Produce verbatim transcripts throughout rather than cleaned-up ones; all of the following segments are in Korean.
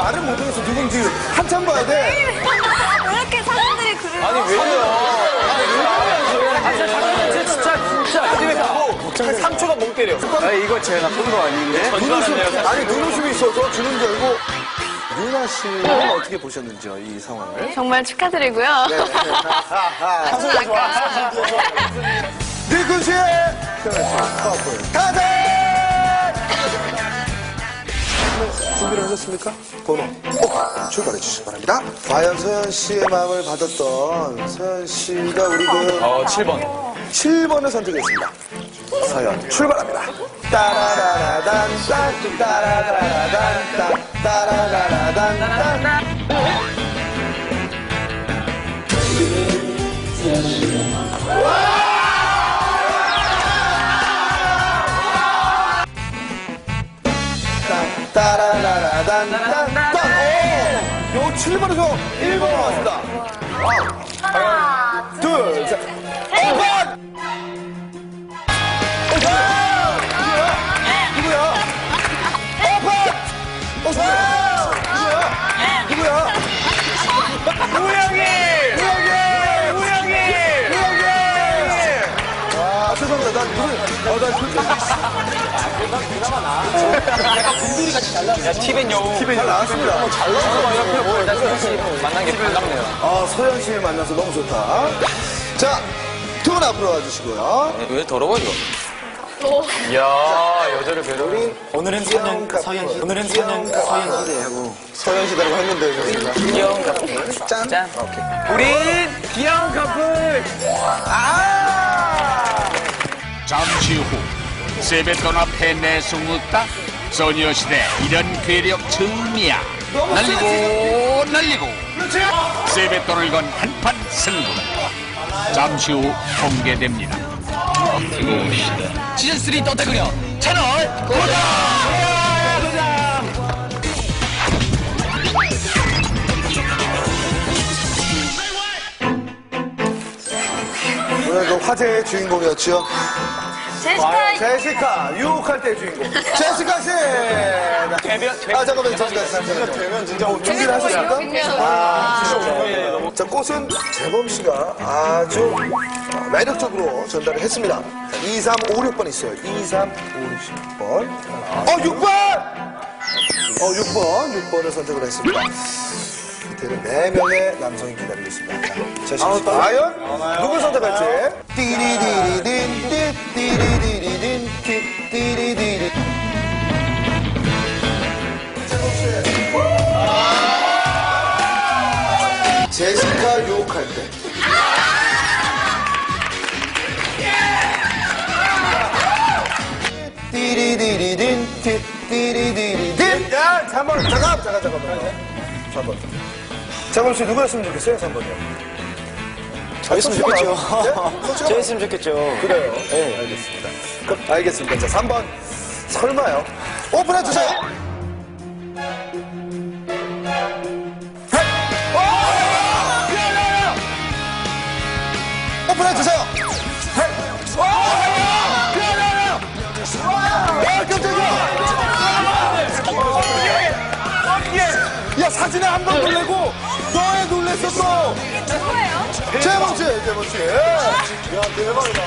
말을 못하겠어. 누군지 한참 봐야 돼. 왜 이렇게 사람들이 그래요? 아니, 왜요? 아니, 왜 진짜, 진짜. 어디에 가고, 한 삼 초가 멍 때려. 아, 이거 제가 나쁜 거 아닌데? 눈웃음, 아니, 눈웃음이 있어서 주는 줄 알고. 유나 씨는 어떻게 보셨는지요, 이 상황을? 정말 축하드리고요. 네. 저는 아까 니쿤 씨의 커플 타잔! 준비를 하셨습니까? 번호 꼭 출발해 주시기 바랍니다. 과연 서현 씨의 마음을 받았던 서현 씨가 우리 그 어, 칠 번. 칠 번을 선택했습니다. 서현 출발합니다. 따라라라단 딴 따라라라단 딴 따라라라단 딴. 따라라라단 딴 딴. 오! 요 칠 번에서 일 번으로 왔습니다. 하나, 둘, 셋. 오 번! 누구야? 오픈! 누구야? 누구야? 우영이! 우영이! 우영이! 우영이! 아, 죄송합니다. 난 누구, 어, 난 그, 야, 티벤 여우. 티벤 잘 나왔습니다. 잘 나왔어요. 뭐, 일단 소연 씨 만난 게 반갑네요. 아, 서현 씨를 만나서 너무 좋다. 자, 두 분 앞으로 와주시고요. 왜 더러워, 이거? 이야, 여자를 배려리. 오늘은 서현, 서현 시, 오늘은 서현, 서현 시대하고. 서현 씨라고 했는데, 좋습니다. 귀여운 커플. 짠. 짠. 오케이. 우린 귀여운 커플. 아! 잠시 후 세뱃돈 앞에 내숭었다 소녀시대 이런 괴력 처음이야. 날리고 날리고 세뱃돈을 건 한판 승부 잠시 후 공개됩니다. 시즌삼 떴다그려 채널 고정! 오늘 그 화제의 주인공이었죠. 제시카 제시카, 유혹할 때 주인공. 제시카 씨! 대변, 아, 잠깐만요. 제시카 씨. 잠깐만요. 되면 진짜 준비를 하셨습니까? 아, 자, 꽃은 재범 씨가 아주 매력적으로 전달을 했습니다. 이, 삼, 오, 육 번 있어요. 이, 삼, 오, 육 번. 어, 육 번! 어, 육 번. 육 번을 선택을 했습니다. 밑에는 네 명의 남성이 기다리고 있습니다. 제시카 씨, 과연 누굴 선택할지. 띠리디리딘, 띠리디리딘, 띠리디리. 제시카 유혹할 때. 띠리디리딘, 띠리디리딘. 야, 잠깐, 잠깐, 잠깐, 잠깐만. 삼 번. 잠깐, 씨 누구였으면 좋겠어요? 삼 번이요. 저였으면 좋겠죠. 네? 저였으면 좋겠죠. 그래요. 네, 알겠습니다. 그럼 알겠습니다. 자, 삼 번. 설마요. 오픈해주세요. 오픈해주세요. 야, 사진에 한 번 놀래고 너에 놀랬어 또. 누구예요? 재범 씨, 재범 씨. 야, 대박이다.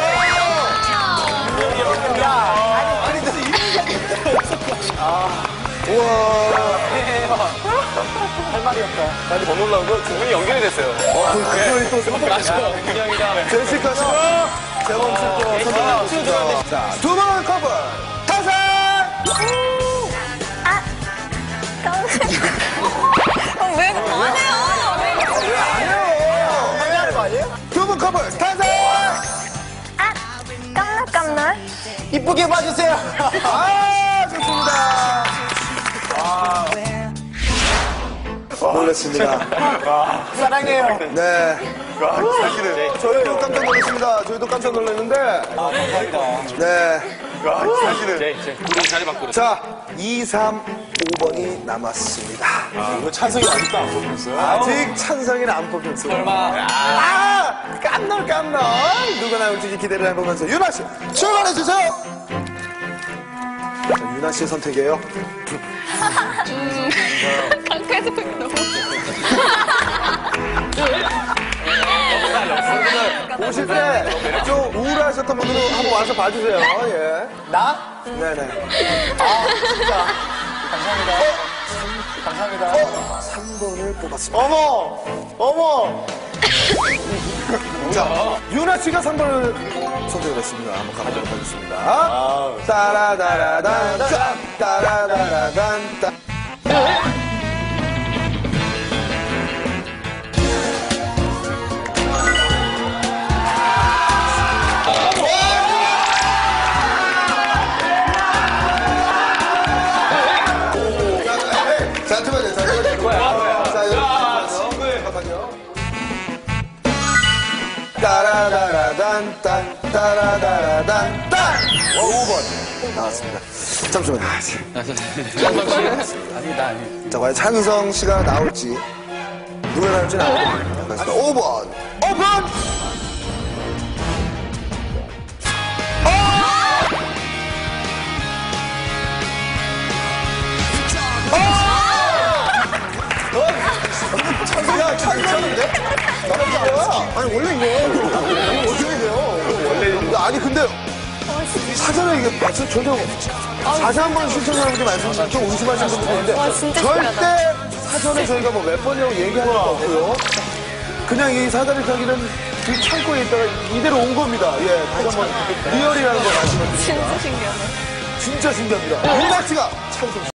야, 아니, 근데 이름이 아, 우와. 할 말이 없다. 아니, 더 놀라운 건 두 분이 연결이 됐어요. 어, 그 분이 또 맞아. 그냥이다. 제시카 씨와 재범 씨도 선택했습니다. 자, 두 번 커플 타산. 아, 깜짝이야. 어, 왜 안 해요? 두 분 커플 타산. 아, 깜놀깜놀. 이쁘게 봐주세요. 아, 좋습니다. 아. 놀랐습니다. 사랑해요. 네. 사실은 저희도 깜짝 놀랐습니다. 저희도 깜짝 놀랐는데. 아, 감사합니다. 네. 사실은. 네, 이제 우리 자리 바꾸려. 자, 이, 삼, 오 번이 남았습니다. 이거 찬성이 아직도 안 뽑혔어요. 아직 찬성이는 안 뽑혔어요. 설마. 아! 깜놀 깜놀. 누가 나올지 기대를 해보면서 유나 씨 출발해 주세요. 자, 유나 씨의 선택이에요. 가까이서 보기 너무 오실 때 좀 우울하셨던 분들은 한번 와서 봐주세요. 예. 나? 네네. 아, 진짜. 감사합니다. 감사합니다. 삼 번을 뽑았습니다. 어머! 어머! 자, 유나 씨가 삼 번을 선택을 했습니다. 한번 가보도록 하겠습니다. 따라다라단, 짠! 따라다라단, 짠! 자, 잠깐만요. 자, 잠깐만요. 자, 여러분. 잠깐만요. 따라다라단, 딴, 따라다라단, 딴! 어, 오 번. 나왔습니다. 잠시만요. 자, 과연 창희성 씨가 나올지, 누가 나올지는 알겠습니다. 오 번. 오픈! 야, 찬성인데? 아니, 원래 이거. 원래 이래요. 원래. 아니, 근데. 사전에 이게, 아, 저, 저도 다시 한 번 신청하는 분들 말씀드리면 좀 의심하시는 분들도 있는데. 와, 진짜 절대 사전에 저희가 뭐 몇 번이라고 얘기할 거 없고요. 그냥 이 사다리 타기는 이 창고에 있다가 이대로 온 겁니다. 예, 다시 한 번 리얼이라는 거 말씀드립니다. 진짜 신기하네. 진짜 신기합니다. 유나 씨가 찬성.